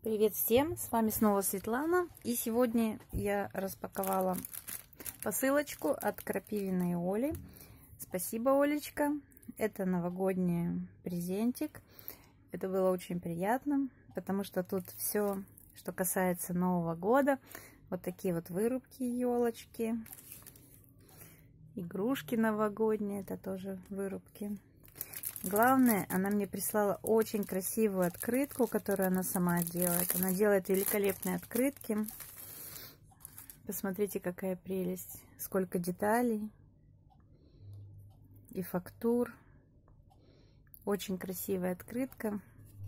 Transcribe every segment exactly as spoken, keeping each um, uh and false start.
Привет всем, с вами снова Светлана, и сегодня я распаковала посылочку от Крапивиной Оли. Спасибо, Олечка, это новогодний презентик. Это было очень приятно, потому что тут все, что касается Нового года. Вот такие вот вырубки, елочки, игрушки новогодние, это тоже вырубки. Главное, она мне прислала очень красивую открытку, которую она сама делает. Она делает великолепные открытки. Посмотрите, какая прелесть. Сколько деталей и фактур. Очень красивая открытка.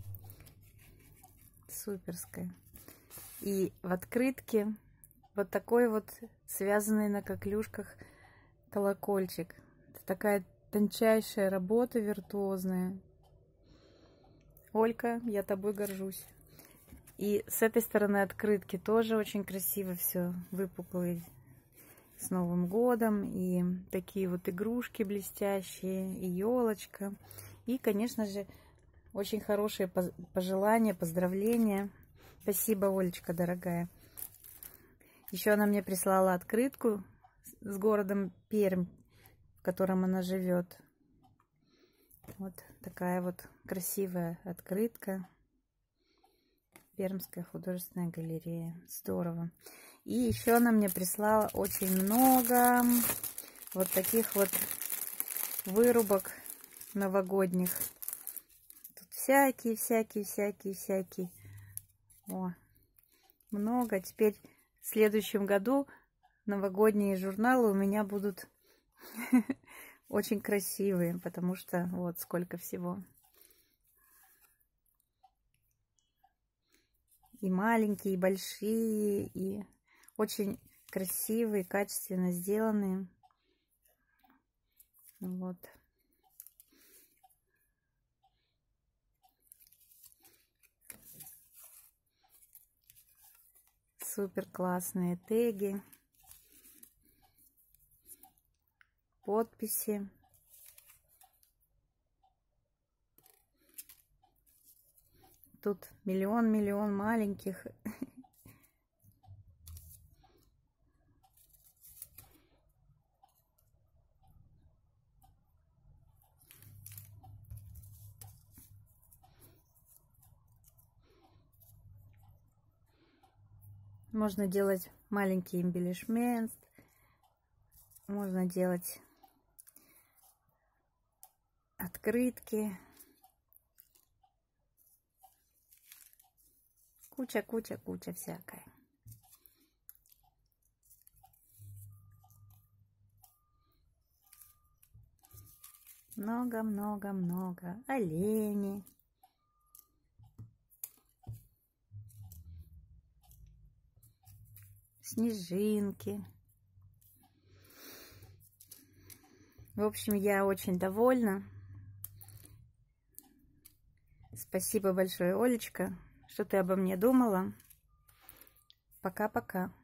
Суперская. И в открытке вот такой вот связанный на коклюшках колокольчик. Это такая тончайшая работа, виртуозная. Олька, я тобой горжусь. И с этой стороны открытки тоже очень красиво все, выпуклые, с Новым годом. И такие вот игрушки блестящие, и елочка. И, конечно же, очень хорошие пожелания, поздравления. Спасибо, Олечка, дорогая. Еще она мне прислала открытку с городом Пермь, в котором она живет. Вот такая вот красивая открытка. Пермская художественная галерея. Здорово. И еще она мне прислала очень много вот таких вот вырубок новогодних. Тут всякие, всякие, всякие, всякие. О, много. Теперь в следующем году новогодние журналы у меня будут очень красивые, потому что вот сколько всего. И маленькие, и большие, и очень красивые, качественно сделанные. Вот. Супер классные теги. Подписи. Тут миллион-миллион маленьких. Можно делать маленький эмбелишмент. Можно делать открытки. Куча, куча, куча всякая. Много-много-много. Олени. Снежинки. В общем, я очень довольна. Спасибо большое, Олечка, что ты обо мне думала. Пока-пока.